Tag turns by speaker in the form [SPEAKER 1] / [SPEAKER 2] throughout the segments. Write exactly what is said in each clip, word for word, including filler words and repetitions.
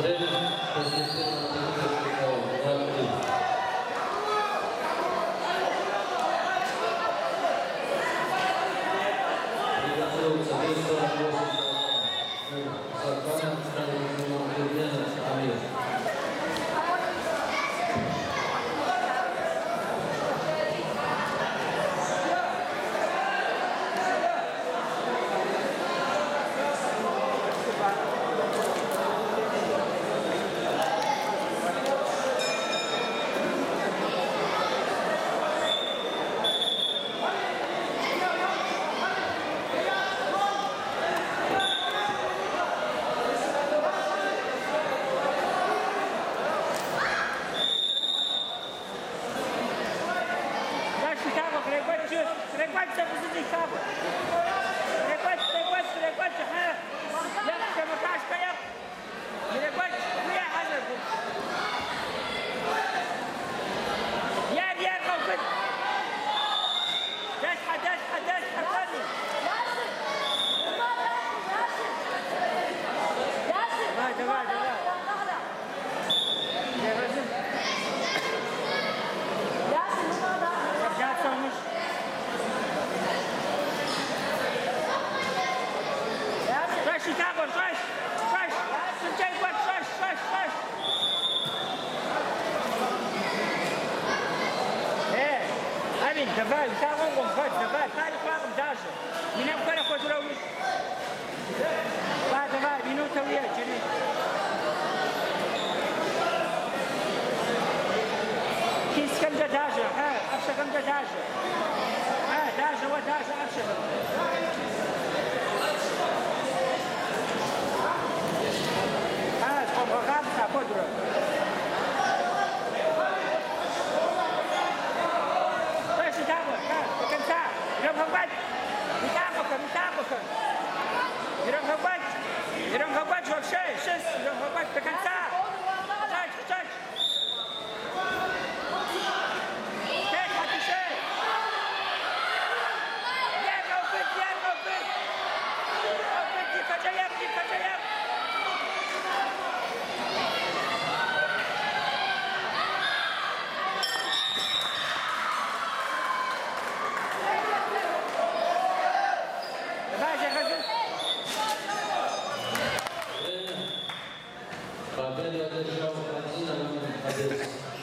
[SPEAKER 1] Давай, давай, давай, давай, пare плавăm даже. Minăm fără hotărău. Ba, давай, minută uie, cine? Kiskam da даже, ha, afshakam da даже. Ha, даже, вот даже, afshakam. Ha, spomogam sa hotărău. Иран Хабач, Иран Хабач вообще, сейчас Иран Хабач до конца. Тач, тач. Тач, потише. Ярко убить, ярко убить. Убить, не качаем, не качаем. Давай, я хочу.
[SPEAKER 2] Победу одержал один один.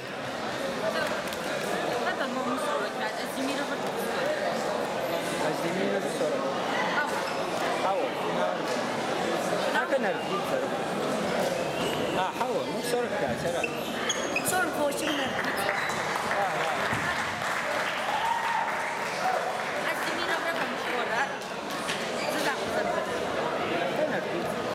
[SPEAKER 3] Это номер сорок пять, Азимиров сорок.
[SPEAKER 1] Азимиров сорок.
[SPEAKER 3] Ау.
[SPEAKER 1] Ау, финал. Как она бьется? А, Хау, ну сорок пять, раз.
[SPEAKER 3] сорок восемь.